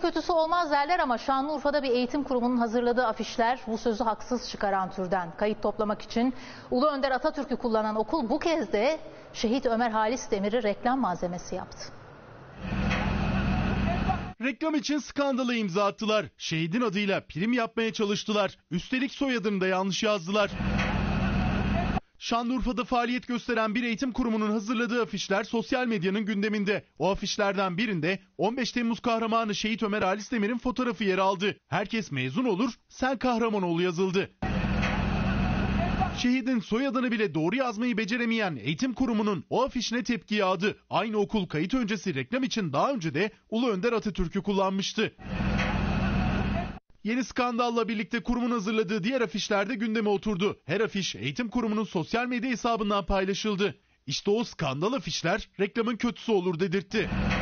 kötüsü olmaz derler ama Şanlıurfa'da bir eğitim kurumunun hazırladığı afişler bu sözü haksız çıkaran türden. Kayıt toplamak için Ulu Önder Atatürk'ü kullanan okul bu kez de Şehit Ömer Halis Demir'i reklam malzemesi yaptı. Reklam için skandala imza attılar. Şehidin adıyla prim yapmaya çalıştılar. Üstelik soyadını da yanlış yazdılar. Şanlıurfa'da faaliyet gösteren bir eğitim kurumunun hazırladığı afişler sosyal medyanın gündeminde. O afişlerden birinde 15 Temmuz kahramanı Şehit Ömer Halis Demir'in fotoğrafı yer aldı. Herkes mezun olur, sen kahraman ol yazıldı. Şehidin soyadını bile doğru yazmayı beceremeyen eğitim kurumunun o afişine tepki yağdı. Aynı okul kayıt öncesi reklam için daha önce de Ulu Önder Atatürk'ü kullanmıştı. Yeni skandalla birlikte kurumun hazırladığı diğer afişler de gündeme oturdu. Her afiş eğitim kurumunun sosyal medya hesabından paylaşıldı. İşte o skandal afişler reklamın kötüsü olur dedirtti.